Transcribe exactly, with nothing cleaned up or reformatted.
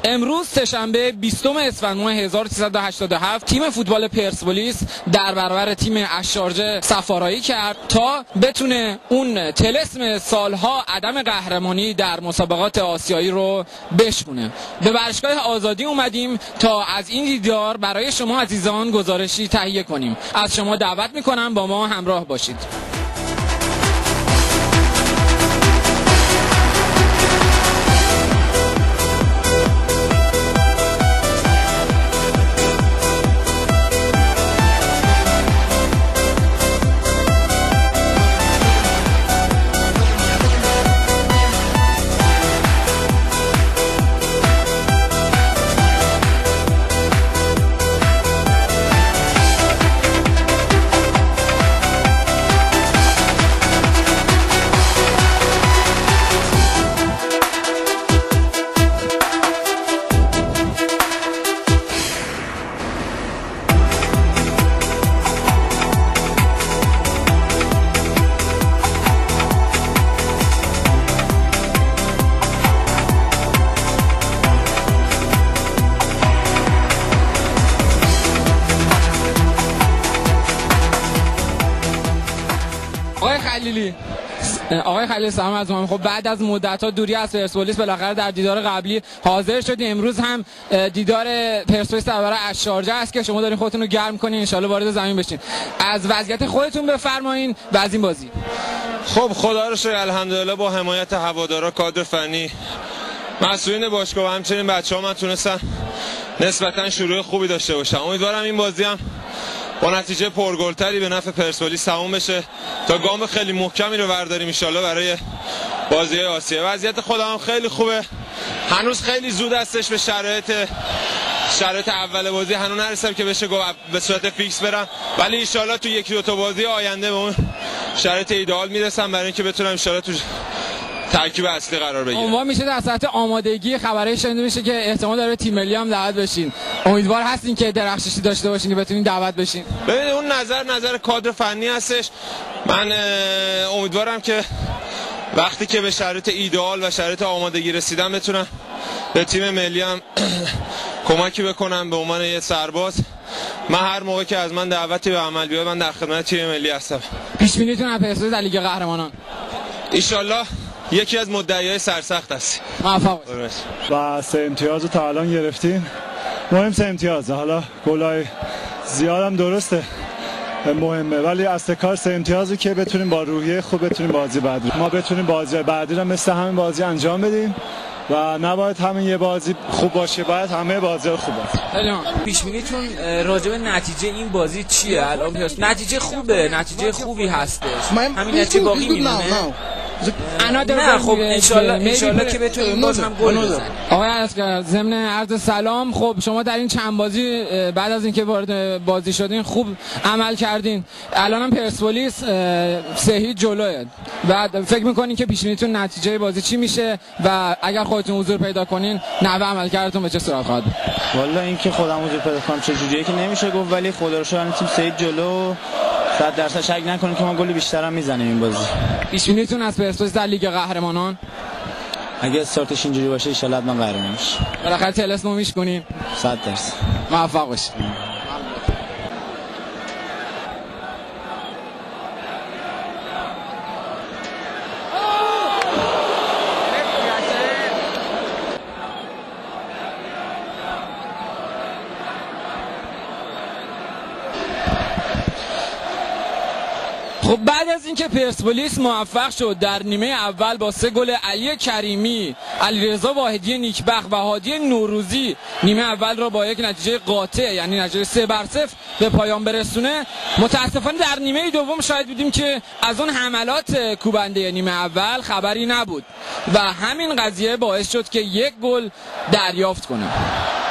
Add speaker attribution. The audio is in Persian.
Speaker 1: امروز سه‌شنبه بیستم اسفند ماه هزار و سیصد و هشتاد و هفت تیم فوتبال پرسپولیس در برابر تیم اشارجه سفارایی کرد تا بتونه اون طلسم سالها عدم قهرمانی در مسابقات آسیایی رو بشکونه. به ورزشگاه آزادی اومدیم تا از این دیدار برای شما عزیزان گزارشی تهیه کنیم. از شما دعوت میکنم با ما همراه باشید. آقای خلیلی آقای خلیلی سلام از ما. خب بعد از مدت ها دوری از پرسپولیس بالاخره در دیدار قبلی حاضر شدی. امروز هم دیدار پرسپولیس در برابر اشارجه است که شما دارین خودتون رو گرم کنین، ان شاءالله وارد زمین بشین. از وضعیت خودتون بفرمایین و از این بازی.
Speaker 2: خب خدا رو شکر الحمدلله با حمایت هوادارا، کادر فنی، مسئولین باشگاه و همچنین بچه‌ها من تونستم نسبتا شروع خوبی داشته باشم. امیدوارم این بازی هم با نتیجه پرگلتری به نفع پرسپولیس تموم بشه تا گام خیلی محکمی رو برداریم ان شاءالله برای بازی آسیا. وضعیت خودم هم خیلی خوبه. هنوز خیلی زود هستش به شرایط شرایط اول بازی هنوز نرسیدم که بشه به صورت فیکس برم، ولی ان شاءالله تو یکی دو تا بازی آینده به اون شرایط ایدئال میرسم برای اینکه بتونم ان شاءالله تو ترکیب اصلی قرار بگیره.
Speaker 1: عنوان میشه در سطح آمادگی خبری شنیده میشه که احتمال داره تیم ملی هم دعوت بشین. امیدوار هستین که درخششی داشته باشین که بتونین دعوت بشین؟
Speaker 2: ببینید اون نظر نظر کادر فنی هستش. من امیدوارم که وقتی که به شرایط ایدئال و شرایط آمادگی رسیدم بتونم به تیم ملی هم کمکی بکنم به عنوان یه سرباز. من هر موقع که از من دعوتی به عمل بیاد من در خدمت تیم ملی هستم.
Speaker 1: پیش بینیتون از پرسپولیس در لیگ قهرمانان؟
Speaker 2: ان شاءالله یکی از مدعیای سرسخت است.
Speaker 1: موفق
Speaker 3: و سه امتیاز رو تا الان گرفتیم. مهم سه امتیاز. حالا گلای زیادم درسته مهمه، ولی اصل کار سه امتیازی که بتونیم با روحیه خوب بتونیم بازی بعدی ما بتونیم بازی بعدی رو مثل همین بازی انجام بدیم و نباید همین یه بازی خوب باشه، باید همه بازی خوب باشه.
Speaker 1: پیش بینیتون راجع به نتیجه این بازی چیه الان؟ نتیجه خوبه، نتیجه خوبی هستش. همین نتیجه باقی میمونه.
Speaker 4: نه خب انشالله انشالله که بتونیم باز هم گل بزنیم.
Speaker 1: آقای اسکر ضمن عرض سلام، خب شما در این چند بازی بعد از اینکه وارد بازی شدین خوب عمل کردین. الان هم پرسپولیس سه هیچ جلوه. بعد فکر می‌کنین که پیش بینیتون نتیجه بازی چی میشه و اگر خودتون حضور پیدا کنین نحوه عملکردتون به چه صورت خواهد بود؟
Speaker 5: والا اینکه خودم حضور پیدا کنم چه جوریه که نمیشه گفت، ولی خدا رو شکر تیم سه هیچ جلو، صد درصد شک نکنید که ما گل بیشتر هم میزنیم این بازی.
Speaker 1: پیش بینیتون از پرسپولیس در لیگ قهرمانان؟
Speaker 5: اگه استارتش اینجوری باشه ان شاءالله حتما قهرمان میشه.
Speaker 1: بالاخره طلسم رو میشکنین؟
Speaker 5: صد درصد.
Speaker 1: موفق باشید. خب بعد از اینکه پرسپولیس موفق شد در نیمه اول با سه گل علی کریمی، علیرضا واحدی نیکبخت و هادی نوروزی نیمه اول را با یک نتیجه قاطع یعنی نتیجه سه بر صفر به پایان برسونه، متاسفانه در نیمه دوم شاهد بودیم که از اون حملات کوبنده نیمه اول خبری نبود و همین قضیه باعث شد که یک گل دریافت کنه.